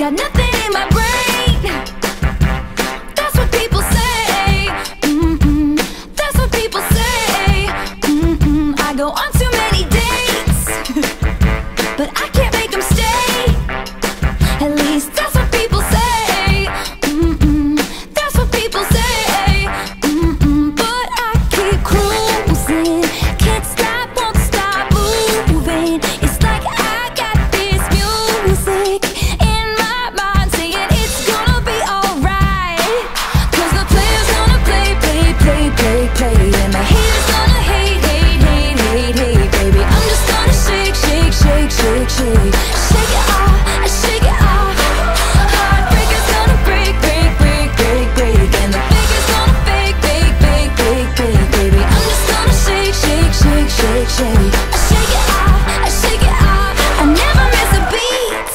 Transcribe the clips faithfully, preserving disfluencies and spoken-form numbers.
got nothing in my brain. That's what people say. Mm-mm. That's what people say. Mm-mm. I go on too many dates, but I can't make them stay. At least that's what people say. Mm-mm. That's what people say. Mm-mm. But I keep cruising, can't stop, won't stop moving. It's like I got this music in my mind saying it's gonna be alright. Cause the player's gonna play, play, play, play, play, and the haters gonna hate, hate, hate, hate, hate, baby. I'm just gonna shake, shake, shake, shake, shake. Shake it off, I shake it off. Heartbreaker's gonna break, break, break, break, break, and the faker's gonna fake, fake, fake, fake, fake, baby. I'm just gonna shake, shake, shake, shake, shake. I shake it off, I shake it off. I never miss a beat.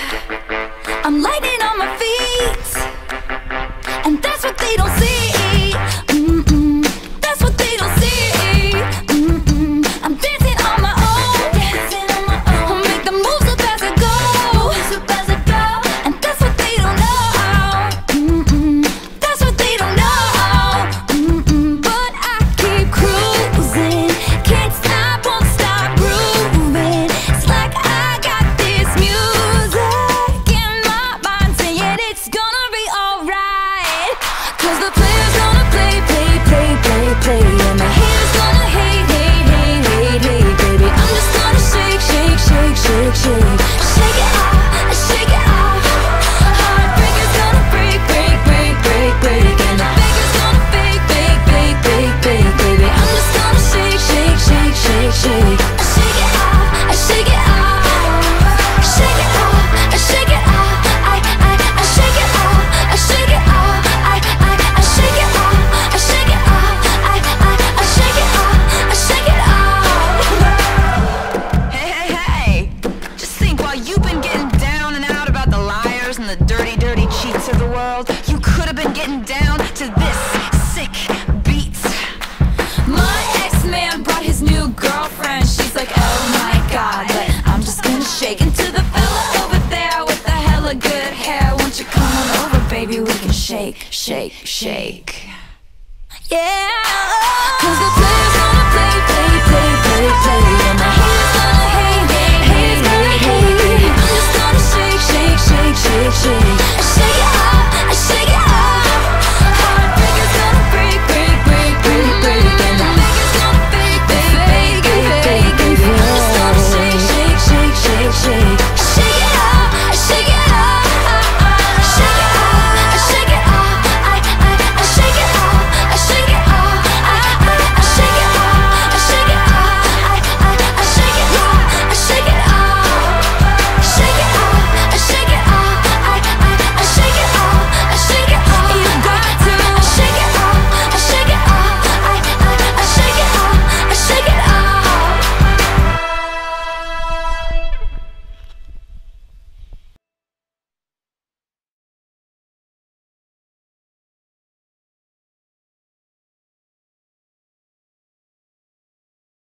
I'm lightning on my feet, and that's what they don't see. Mm-mm. That's what they don't see. Mm-mm. I'm dancing on my own, dancing on my own. I'll make the moves up as I go, moves up as I go. And that's what they don't know. Mm-mm. That's what they don't know. Mm-mm. But I keep cruising, can't stop, won't stop grooving. It's like I got this music in my mind saying it's gonna be alright. Cause the player's gonna play, play, play, play, play, and the haters gonna hate, hate, hate, hate, hate, baby. I'm just gonna shake, shake, shake, shake, shake. Shake it off, I shake it off. Heartbreaker's gonna break, break, break, break, break, and the faker's gonna fake, fake, fake, fake, fake, baby. I'm just gonna shake, shake, shake, shake, shake. I shake it off, I shake it off. Shake it off, I shake it off. I, I, I shake it off, I shake it off. I, I, I shake it off, I shake it off. I, I, I shake it off, I shake it off. Hey, hey, hey! Just think, while you've been getting down and out about the liars and the dirty, dirty cheats of the world, you could have been getting down to this sick beat. My ex-man brought his new girlfriend. She's like, oh my god, but I'm just gonna shake into the fella over there with the hella good hair. Won't you come on over, baby? We can shake, shake, shake. Yeah.